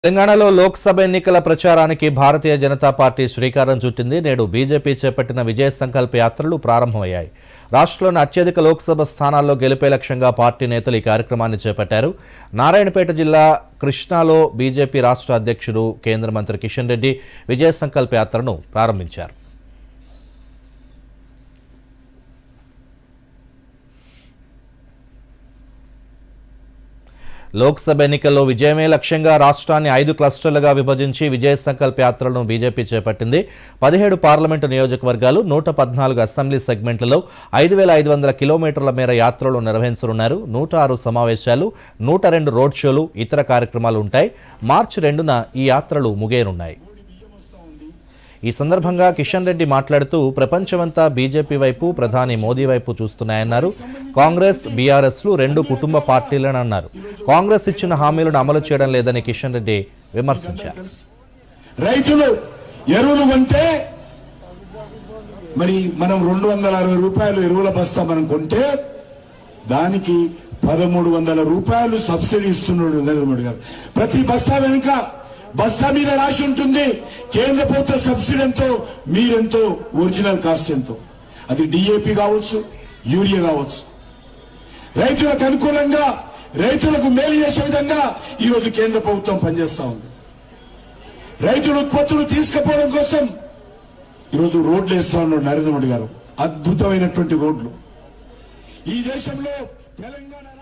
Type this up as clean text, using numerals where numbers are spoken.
తెలంగాణలో లోక్సభ ఎన్నికల ప్రచారానికి భారతీయ జనతా పార్టీ శ్రీకారం చుట్టింది. నేడు బీజేపీ చేపట్టిన విజయ సంకల్ప యాత్రలు ప్రారంభమయ్యాయి. రాష్ట్రంలోని అత్యధిక లోక్సభ స్థానాల్లో గెలిపే లక్ష్యంగా పార్టీ నేతలు ఈ కార్యక్రమాన్ని చేపట్టారు. నారాయణపేట జిల్లా కృష్ణాలో బీజేపీ రాష్ట్ర అధ్యక్షుడు కేంద్ర మంత్రి కిషన్ రెడ్డి విజయ సంకల్ప యాత్రను ప్రారంభించారు. లోక్సభ ఎన్నికల్లో విజయమే లక్ష్యంగా రాష్ట్రాన్ని 5 క్లస్టర్లుగా విభజించి విజయ సంకల్ప యాత్రలను బీజేపీ చేపట్టింది. 17 పార్లమెంటు నియోజకవర్గాలు, 114 అసెంబ్లీ సెగ్మెంట్లలో 5500 కిలోమీటర్ల మేర యాత్రలు నిర్వహించనున్నారు. 106 సమావేశాలు, 102 రోడ్ షోలు, ఇతర కార్యక్రమాలు ఉంటాయి. మార్చి 2న ఈ యాత్రలు ముగియనున్నాయి. ఈ సందర్భంగా కిషన్ రెడ్డి మాట్లాడుతూ ప్రపంచమంతా బీజేపీ వైపు, ప్రధాని మోదీ వైపు చూస్తున్నాయన్నారు. కాంగ్రెస్, బీఆర్ఎస్లు 2 కుటుంబ పార్టీలని అన్నారు. కాంగ్రెస్ ఇచ్చిన హామీలను అమలు చేయడం లేదని కిషన్ రెడ్డి విమర్శించారు. రైతులు ఎరువులు కొంటే మరి మనం 260 రూపాయలు ఎరువుల బస్తా మనం కొంటే దానికి 1300 రూపాయలు సబ్సిడీ ఇస్తున్నాడు నరేంద్ర మోడీ గారు. ప్రతి బస్తా వెనుక బస్తా మీద రాసి ఉంటుంది కేంద్ర ప్రభుత్వ సబ్సిడీ ఎంతో, మీరెంతో, ఒరిజినల్ కాస్ట్ ఎంతో. అది డిఏపి కావచ్చు, యూరియా కావచ్చు. రైతులకు అనుకూలంగా, రైతులకు మేలు చేసే విధంగా ఈరోజు కేంద్ర ప్రభుత్వం పనిచేస్తా ఉంది. రైతుల ఉత్పత్తులు తీసుకుపోవడం కోసం ఈరోజు రోడ్లు వేస్తా ఉన్నాడు నరేంద్ర మోడీ గారు. అద్భుతమైనటువంటి రోడ్లు ఈ దేశంలో తెలంగాణ